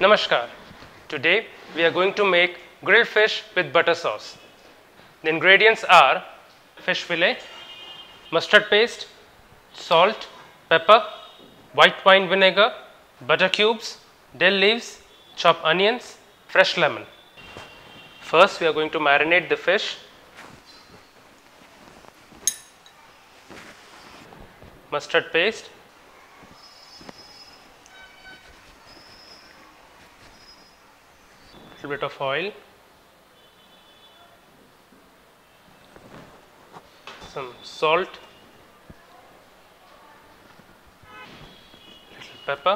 Namaskar. Today we are going to make grilled fish with butter sauce. The ingredients are fish fillet, mustard paste, salt, pepper, white wine vinegar, butter cubes, dill leaves, chopped onions, fresh lemon. First we are going to marinate the fish. Mustard paste, little bit of oil, some salt, little pepper,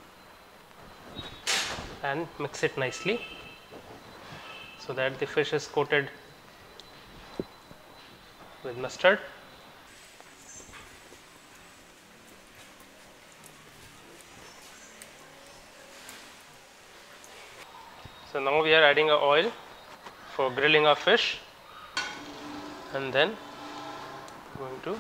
and mix it nicely so that the fish is coated with mustard. So now we are adding a oil for grilling our fish, and then going to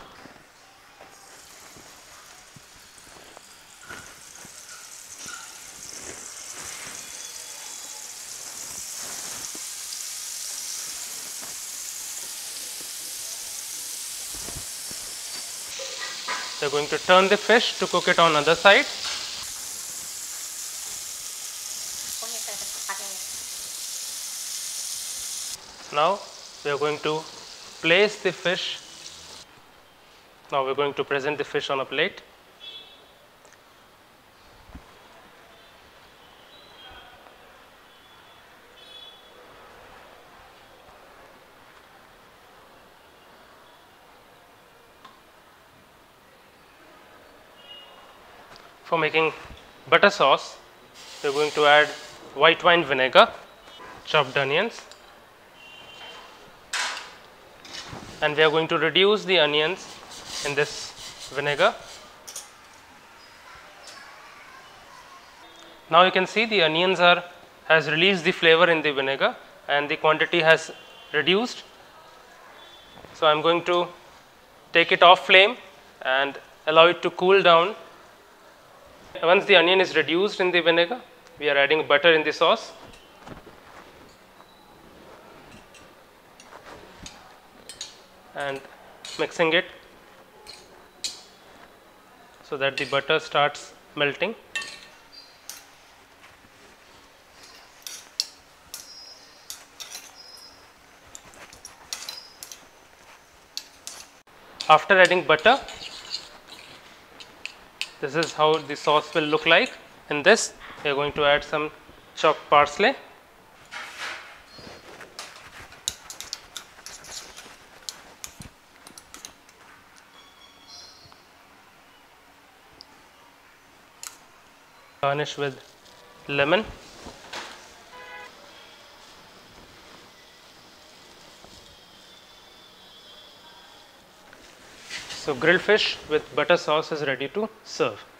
turn the fish to cook it on other side. Now we are going to place the fish. Now we are going to present the fish on a plate. For making butter sauce, we are going to add white wine vinegar, chopped onions, and we are going to reduce the onions in this vinegar. Now you can see the onions has released the flavor in the vinegar and the quantity has reduced. So I am going to take it off flame and allow it to cool down. Once the onion is reduced in the vinegar, we are adding butter in the sauce. And mixing it so that the butter starts melting. After adding butter, this is how the sauce will look like. In this, we are going to add some chopped parsley, garnish with lemon, so grilled fish with butter sauce is ready to serve.